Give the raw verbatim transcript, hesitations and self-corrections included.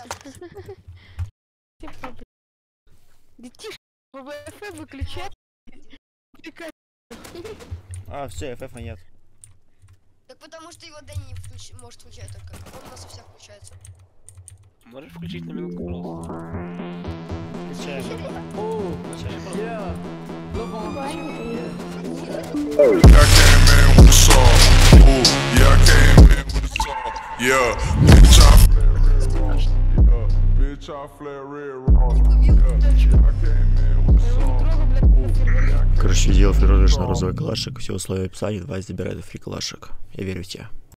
Детишки, ВВФ выключать. А, все, эф эф нет. Так потому что его Дэнни не включ... может включать только. Он у нас у всех включается. Можешь включить на минутку, пожалуйста? Включаем. Короче, видео фриродишь на розовый калашик. Все условия в описании. Давай забирай фри калашик. Я верю в тебя.